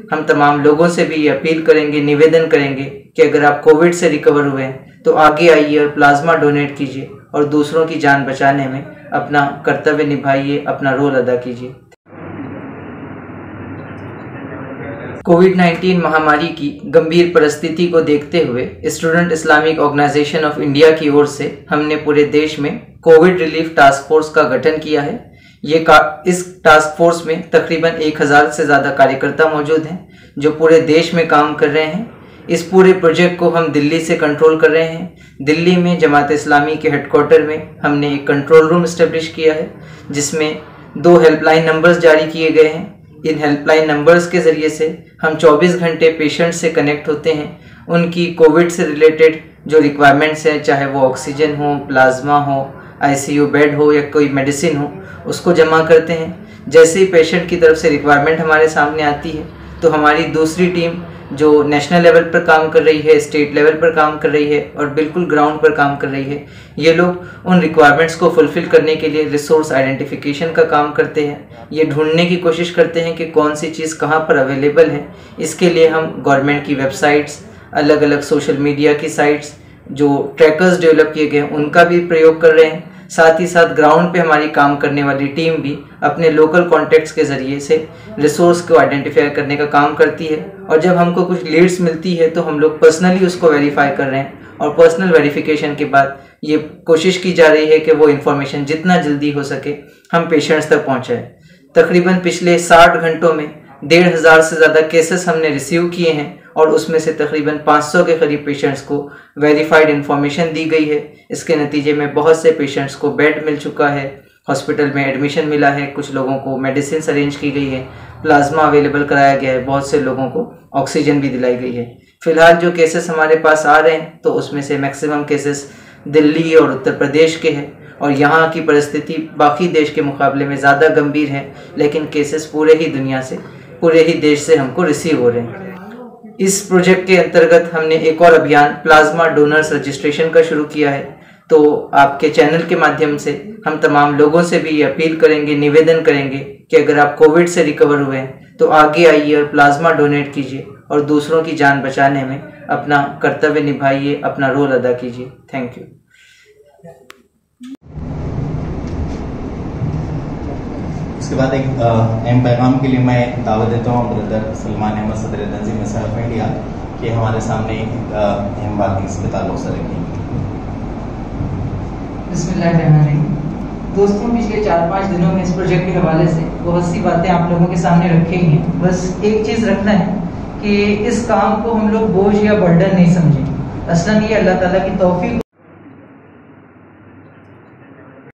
हम तमाम लोगों से भी ये अपील करेंगे, निवेदन करेंगे कि अगर आप कोविड से रिकवर हुए हैं तो आगे आइए और प्लाज्मा डोनेट कीजिए और दूसरों की जान बचाने में अपना कर्तव्य निभाइए, अपना रोल अदा कीजिए। कोविड-19 महामारी की गंभीर परिस्थिति को देखते हुए Student Islamic Organisation of India की ओर से हमने पूरे देश में कोविड रिलीफ टास्क फोर्स का गठन किया है। इस टास्क फोर्स में तकरीबन 1000 से ज़्यादा कार्यकर्ता मौजूद हैं जो पूरे देश में काम कर रहे हैं। इस पूरे प्रोजेक्ट को हम दिल्ली से कंट्रोल कर रहे हैं। दिल्ली में जमात इस्लामी के हेडक्वार्टर में हमने एक कंट्रोल रूम इस्टेब्लिश किया है जिसमें 2 हेल्पलाइन नंबर्स जारी किए गए हैं। इन हेल्पलाइन नंबर्स के ज़रिए से हम 24 घंटे पेशेंट से कनेक्ट होते हैं। उनकी कोविड से रिलेटेड जो रिक्वायरमेंट्स हैं, चाहे वो ऑक्सीजन हो, प्लाज्मा हो, आईसीयू बेड हो या कोई मेडिसिन हो, उसको जमा करते हैं। जैसे ही पेशेंट की तरफ से रिक्वायरमेंट हमारे सामने आती है तो हमारी दूसरी टीम जो नेशनल लेवल पर काम कर रही है, स्टेट लेवल पर काम कर रही है और बिल्कुल ग्राउंड पर काम कर रही है, ये लोग उन रिक्वायरमेंट्स को फुलफ़िल करने के लिए रिसोर्स आइडेंटिफिकेशन का काम करते हैं। ये ढूंढने की कोशिश करते हैं कि कौन सी चीज़ कहाँ पर अवेलेबल है। इसके लिए हम गवर्नमेंट की वेबसाइट्स, अलग अलग सोशल मीडिया की साइट्स, जो ट्रैकर्स डेवलप किए गए हैं, उनका भी प्रयोग कर रहे हैं। साथ ही साथ ग्राउंड पे हमारी काम करने वाली टीम भी अपने लोकल कॉन्टैक्ट्स के ज़रिए से रिसोर्स को आइडेंटिफाई करने का काम करती है। और जब हमको कुछ लीड्स मिलती है तो हम लोग पर्सनली उसको वेरीफाई कर रहे हैं और पर्सनल वेरिफिकेशन के बाद ये कोशिश की जा रही है कि वो इन्फॉर्मेशन जितना जल्दी हो सके हम पेशेंट्स तक पहुँचाएँ। तकरीबन पिछले 60 घंटों में 1500 से ज़्यादा केसेस हमने रिसीव किए हैं और उसमें से तकरीबन 500 के करीब पेशेंट्स को वेरीफाइड इन्फॉर्मेशन दी गई है। इसके नतीजे में बहुत से पेशेंट्स को बेड मिल चुका है, हॉस्पिटल में एडमिशन मिला है, कुछ लोगों को मेडिसिन अरेंज की गई है, प्लाज्मा अवेलेबल कराया गया है, बहुत से लोगों को ऑक्सीजन भी दिलाई गई है। फिलहाल जो केसेस हमारे पास आ रहे हैं तो उसमें से मैक्सिमम केसेस दिल्ली और उत्तर प्रदेश के हैं और यहाँ की परिस्थिति बाकी देश के मुकाबले में ज़्यादा गंभीर है, लेकिन केसेस पूरे ही दुनिया से, पूरे ही देश से हमको रिसीव हो रहे हैं। इस प्रोजेक्ट के अंतर्गत हमने एक और अभियान प्लाज्मा डोनर्स रजिस्ट्रेशन का शुरू किया है। तो आपके चैनल के माध्यम से हम तमाम लोगों से भी ये अपील करेंगे, निवेदन करेंगे कि अगर आप कोविड से रिकवर हुए हैं तो आगे आइए और प्लाज्मा डोनेट कीजिए और दूसरों की जान बचाने में अपना कर्तव्य निभाइए, अपना रोल अदा कीजिए। Thank you. इसके बाद एक अहम पैगाम के लिए मैं दावत देता हूँ ब्रदर सलमान अहमद सदर तंजीम ऑफ इंडिया कि हमारे सामने अहम बात इसके ताल्लुक से रखें। बिस्मिल्लाहिर्रहमानिर्रहीम। दोस्तों, पिछले 4-5 दिनों में इस प्रोजेक्ट के हवाले से बहुत सी बातें आप लोगों के सामने रखी हैं। बस एक चीज़ रखना है कि इस काम को हम लोग बोझ या बर्डन नहीं समझें। असलन ये अल्लाह ताला की तौफीक